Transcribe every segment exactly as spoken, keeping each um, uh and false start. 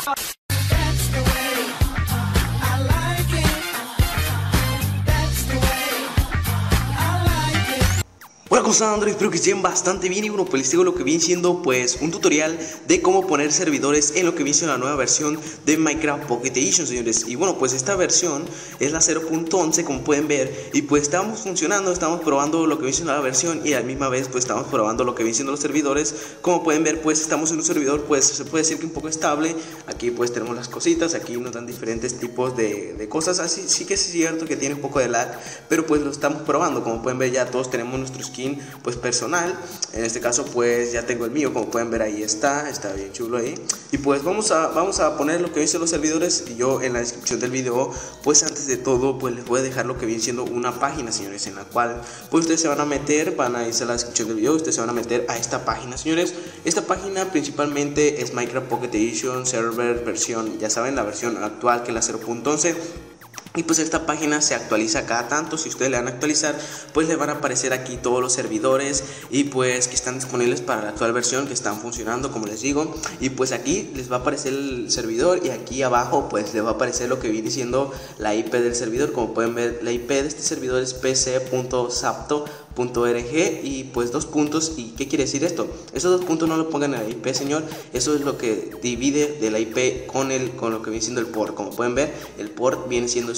Hola, ¿cómo están, Android? Espero que estén bastante bien y bueno, pues les digo lo que viene siendo pues un tutorial de cómo poner servidores en lo que viene siendo la nueva versión de Minecraft Pocket Edition, señores. Y bueno, pues esta versión es la cero punto once, como pueden ver, y pues estamos funcionando, estamos probando lo que viene siendo la versión y a la misma vez pues estamos probando lo que viene siendo los servidores. Como pueden ver, pues estamos en un servidor pues se puede decir que un poco estable. Aquí pues tenemos las cositas, aquí nos dan diferentes tipos de, de cosas, así sí que es cierto que tiene un poco de lag, pero pues lo estamos probando. Como pueden ver, ya todos tenemos nuestro skin pues personal. En este caso pues ya tengo el mío, como pueden ver, ahí está, está bien chulo ahí. Y pues vamos a, vamos a poner lo que vienen siendo los servidores. Y yo en la descripción del video, pues antes de todo, pues les voy a dejar lo que viene siendo una página, señores, en la cual pues ustedes se van a meter, van a irse a la descripción del video, ustedes se van a meter a esta página, señores. Esta página principalmente es Minecraft Pocket Edition Server versión, ya saben, la versión actual, que es la cero punto once. Y pues esta página se actualiza cada tanto. Si ustedes le van a actualizar, pues le van a aparecer aquí todos los servidores y pues que están disponibles para la actual versión, que están funcionando, como les digo. Y pues aquí les va a aparecer el servidor y aquí abajo pues les va a aparecer lo que viene siendo la I P del servidor. Como pueden ver, la I P de este servidor es p c punto zapto punto org y pues dos puntos. ¿Y qué quiere decir esto? Esos dos puntos no lo pongan en la I P, señor. Eso es lo que divide de la I P con el con lo que viene siendo el port. Como pueden ver, el port viene siendo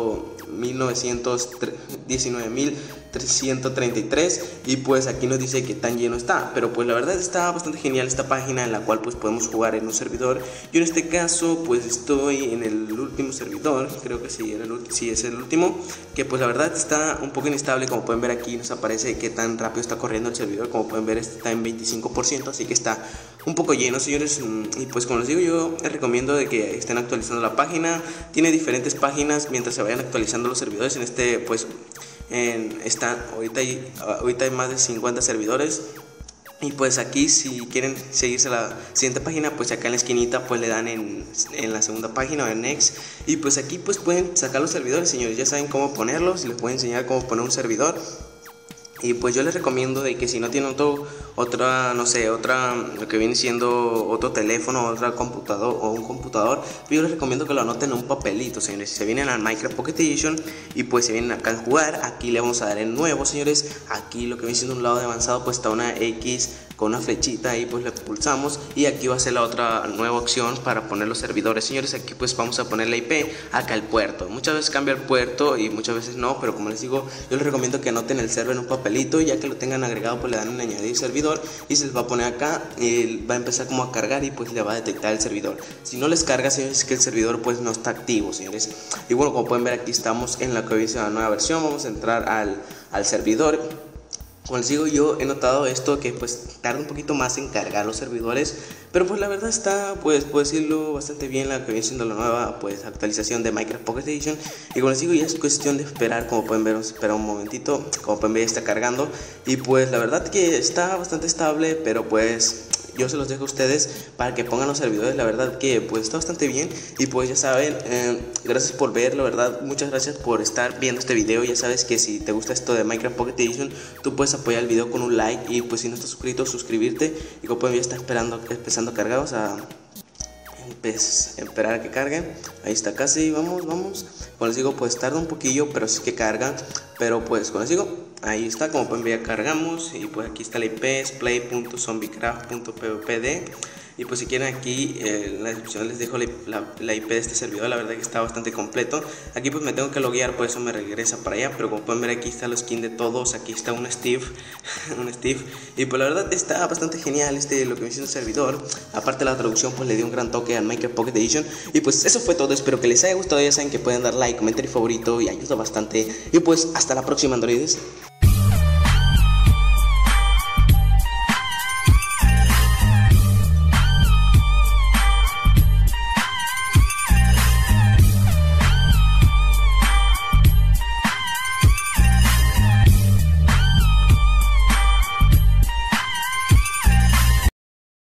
mil novecientos diecinueve mil trescientos treinta y tres y pues aquí nos dice que tan lleno está, pero pues la verdad está bastante genial esta página, en la cual pues podemos jugar en un servidor. Yo en este caso pues estoy en el último servidor, creo que sí, era el, sí es el último, que pues la verdad está un poco inestable. Como pueden ver, aquí nos aparece que tan rápido está corriendo el servidor. Como pueden ver, este está en veinticinco por ciento, así que está un poco lleno, señores. Y pues como les digo, yo les recomiendo de que estén actualizando la página. Tiene diferentes páginas mientras se vayan actualizando los servidores. En este pues en, están, ahorita hay, ahorita hay más de cincuenta servidores. Y pues aquí, si quieren seguirse a la siguiente página, pues acá en la esquinita pues le dan en, en la segunda página o en Next. Y pues aquí pues pueden sacar los servidores, señores. Ya saben cómo ponerlos y les puedo enseñar cómo poner un servidor. Y pues yo les recomiendo de que si no tienen otro, otra, no sé, otra, lo que viene siendo otro teléfono, otra computador o un computador, yo les recomiendo que lo anoten en un papelito, señores. Si se vienen al Minecraft Pocket Edition y pues se vienen acá a jugar, aquí le vamos a dar en nuevo, señores. Aquí lo que viene siendo un lado de avanzado pues está una X con una flechita, ahí pues le pulsamos y aquí va a ser la otra nueva opción para poner los servidores, señores. Aquí pues vamos a poner la I P, acá el puerto. Muchas veces cambia el puerto y muchas veces no, pero como les digo, yo les recomiendo que anoten el server en un papelito. Ya que lo tengan agregado, pues le dan en añadir servidor y se les va a poner acá y va a empezar como a cargar y pues le va a detectar el servidor. Si no les carga, señores, es que el servidor pues no está activo, señores. Y bueno, como pueden ver, aquí estamos en la que dice la nueva versión. Vamos a entrar al, al servidor. Como les digo, yo he notado esto, que pues tarda un poquito más en cargar los servidores, pero pues la verdad está, pues puedo decirlo, bastante bien la que viene siendo la nueva pues actualización de Minecraft Pocket Edition. Y como les digo, ya es cuestión de esperar. Como pueden ver, espera un momentito, como pueden ver, está cargando y pues la verdad que está bastante estable, pero pues yo se los dejo a ustedes para que pongan los servidores. La verdad que pues está bastante bien. Y pues ya saben, eh, gracias por ver, la verdad, muchas gracias por estar viendo este video. Ya sabes que si te gusta esto de Minecraft Pocket Edition, tú puedes apoyar el video con un like y pues si no estás suscrito, suscribirte. Y como pueden ver, está esperando, empezando a cargar, o sea, pues esperar a que carguen. Ahí está casi, vamos, vamos. Como les digo, pues tarda un poquillo, pero sí que carga. Pero pues como les digo, ahí está, como pueden ver, ya cargamos. Y pues aquí está la I P, es play punto zombiecraft punto p d. Y pues si quieren, aquí eh, en la descripción les dejo la, la, la I P de este servidor. La verdad que está bastante completo. Aquí pues me tengo que loguear, por eso me regresa para allá. Pero como pueden ver, aquí está los skins de todos. Aquí está un Steve, un Steve. Y pues la verdad está bastante genial este, lo que me hizo el servidor. Aparte la traducción pues le dio un gran toque al Minecraft Pocket Edition. Y pues eso fue todo, espero que les haya gustado. Ya saben que pueden dar like, comentario favorito y ayuda bastante. Y pues hasta la próxima, androides.